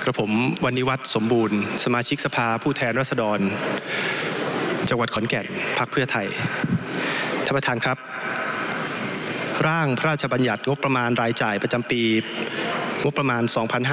กระผมวรรณิวัฒน์สมบูรณ์สมาชิกสภาผู้แทนราษฎรจังหวัดขอนแก่นพรรคเพื่อไทยท่านประธานครับร่างพระราชบัญญัติงบประมาณรายจ่ายประจำปีงบประมาณ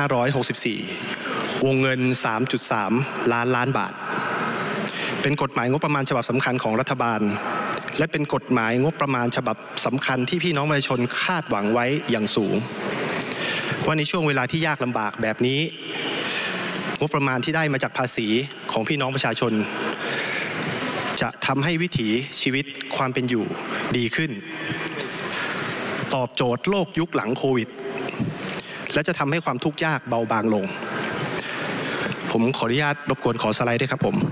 2564 วงเงิน 3.3 ล้านบาทเป็นกฎหมายงบประมาณฉบับสำคัญของรัฐบาลและเป็นกฎหมายงบประมาณฉบับสำคัญที่พี่น้องประชาชนคาดหวังไว้อย่างสูงว่าในช่วงเวลาที่ยากลำบากแบบนี้งบประมาณที่ได้มาจากภาษีของพี่น้องประชาชนจะทำให้วิถีชีวิตความเป็นอยู่ดีขึ้นตอบโจทย์โลกยุคหลังโควิดและจะทำให้ความทุกข์ยากเบาบางลงผมขออนุญาตรบกวนขอสไลด์ด้วยครับผม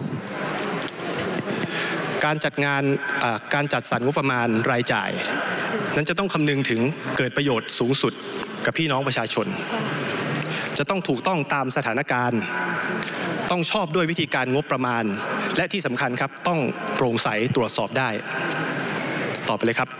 การจัดสรรงบประมาณรายจ่ายนั้นจะต้องคำนึงถึงเกิดประโยชน์สูงสุดกับพี่น้องประชาชนจะต้องถูกต้องตามสถานการณ์ต้องชอบด้วยวิธีการงบประมาณและที่สำคัญครับต้องโปร่งใสตรวจสอบได้ต่อไปเลยครับ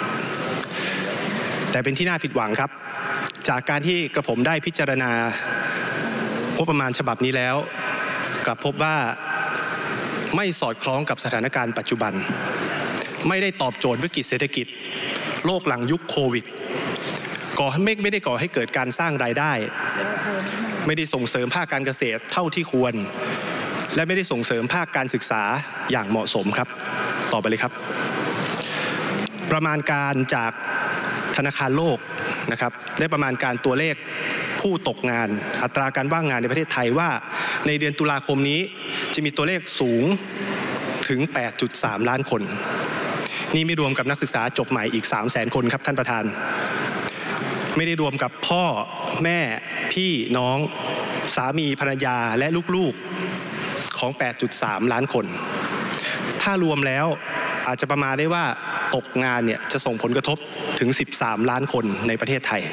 แต่เป็นที่น่าผิดหวังครับจากการที่กระผมได้พิจารณางบประมาณฉบับนี้แล้วกลับพบว่าไม่สอดคล้องกับสถานการณ์ปัจจุบันไม่ได้ตอบโจทย์วิกฤตเศรษฐกิจโลกหลังยุคโควิดไม่ได้ก่อให้เกิดการสร้างรายได้ไม่ได้ส่งเสริมภาคการเกษตรเท่าที่ควรและไม่ได้ส่งเสริมภาคการศึกษาอย่างเหมาะสมครับต่อไปเลยครับประมาณการจากธนาคารโลกนะครับได้ประมาณการตัวเลขผู้ตกงานอัตราการว่างงานในประเทศไทยว่าในเดือนตุลาคมนี้จะมีตัวเลขสูงถึง 8.3 ล้านคนนี่ไม่รวมกับนักศึกษาจบใหม่อีก 300,000 คนครับท่านประธานไม่ได้รวมกับพ่อแม่พี่น้องสามีภรรยาและลูกๆของ 8.3 ล้านคนถ้ารวมแล้วอาจจะประมาณได้ว่าตกงานเนี่ยจะส่งผลกระทบถึง13 ล้านคนในประเทศไทย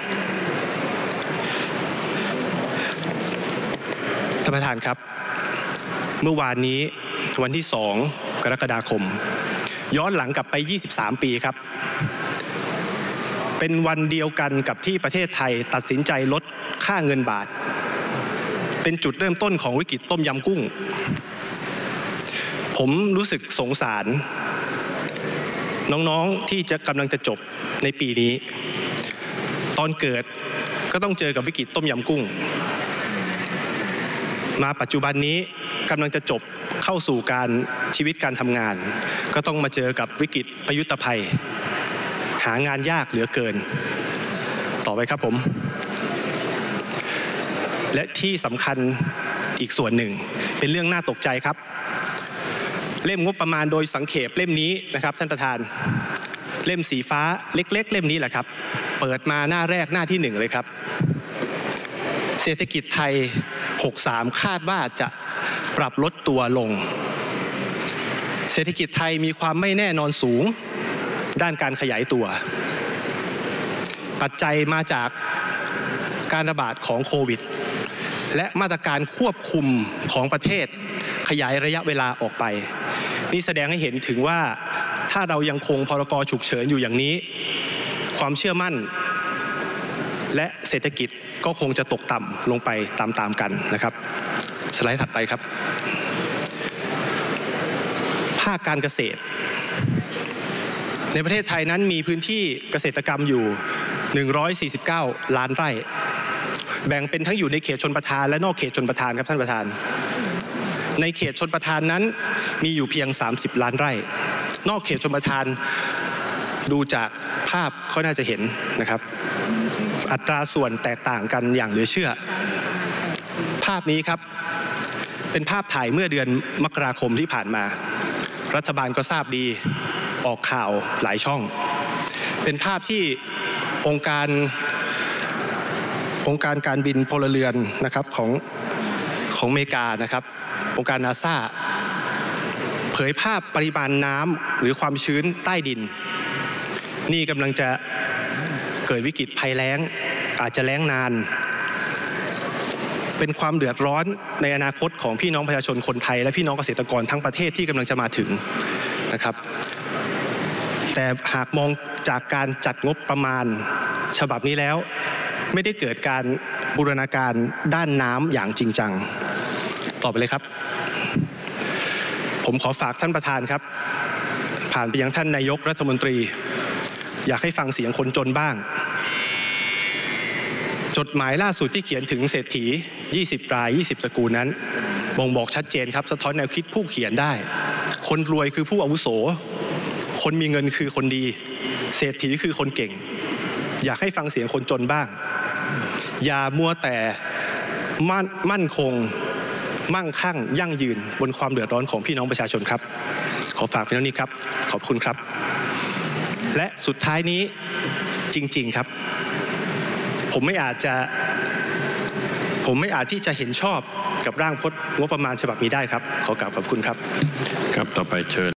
ท่านประธานครับเมื่อวานนี้วันที่2 กรกฎาคมย้อนหลังกลับไป23 ปีครับเป็นวันเดียวกันกับที่ประเทศไทยตัดสินใจลดค่าเงินบาทเป็นจุดเริ่มต้นของวิกฤตต้มยำกุ้งผมรู้สึกสงสารน้องๆที่กำลังจะจบในปีนี้ตอนเกิดก็ต้องเจอกับวิกฤตต้มยำกุ้งมาปัจจุบันนี้กำลังจะจบเข้าสู่ชีวิตการทำงานก็ต้องมาเจอกับวิกฤตพายุภัยหางานยากเหลือเกินต่อไปครับผมและที่สำคัญอีกส่วนหนึ่งเป็นเรื่องน่าตกใจครับเล่มงบประมาณโดยสังเขปเล่มนี้นะครับท่านประธานเล่มสีฟ้าเล็กๆเล่มนี้แหละครับเปิดมาหน้าแรกหน้าที่1เลยครับเศรษฐกิจไทย63คาดว่าจะปรับลดตัวลงเศรษฐกิจไทยมีความไม่แน่นอนสูงด้านการขยายตัวปัจจัยมาจากการระบาดของโควิดและมาตรการควบคุมของประเทศขยายระยะเวลาออกไปนี่แสดงให้เห็นถึงว่าถ้าเรายังคงพรก.ฉุกเฉินอยู่อย่างนี้ความเชื่อมั่นและเศรษฐกิจก็คงจะตกต่ำลงไปตามๆกันนะครับสไลด์ถัดไปครับภาคการเกษตรในประเทศไทยนั้นมีพื้นที่เกษตรกรรมอยู่149 ล้านไร่แบ่งเป็นทั้งอยู่ในเขตชลประทานและนอกเขตชลประทานครับท่านประธานในเขตชลประทานนั้นมีอยู่เพียง30 ล้านไร่นอกเขตชลประทานดูจากภาพเขาน่าจะเห็นนะครับอัตราส่วนแตกต่างกันอย่างเหลือเชื่อภาพนี้ครับเป็นภาพถ่ายเมื่อเดือนมกราคมที่ผ่านมารัฐบาลก็ทราบดีออกข่าวหลายช่องเป็นภาพที่องค์การการบินพลเรือนนะครับของอเมริกานะครับองค์การนาซาเผยภาพปริมาณน้ำหรือความชื้นใต้ดินนี่กำลังจะเกิดวิกฤตภัยแล้งอาจจะแล้งนานเป็นความเดือดร้อนในอนาคตของพี่น้องประชาชนคนไทยและพี่น้องเกษตรกรทั้งประเทศที่กำลังจะมาถึงนะครับแต่หากมองจากการจัดงบประมาณฉบับนี้แล้วไม่ได้เกิดการบูรณาการด้านน้ำอย่างจริงจังต่อไปเลยครับผมขอฝากท่านประธานครับผ่านไปยังท่านนายกรัฐมนตรีอยากให้ฟังเสียงคนจนบ้างจดหมายล่าสุดที่เขียนถึงเศรษฐี20 ราย 20 ตระกูลนั้นบ่งบอกชัดเจนครับสะท้อนแนวคิดผู้เขียนได้คนรวยคือผู้อาวุโสคนมีเงินคือคนดีเศรษฐีคือคนเก่งอยากให้ฟังเสียงคนจนบ้างอย่ามัวแต่มั่นคงมั่งคั่งยั่งยืนบนความเดือดร้อนของพี่น้องประชาชนครับขอฝากเพียงเท่านี้ครับขอบคุณครับและสุดท้ายนี้จริงๆครับผมไม่อาจที่จะเห็นชอบกับร่างงบประมาณฉบับนี้ได้ครับขอกราบขอบคุณครับครับต่อไปเชิญ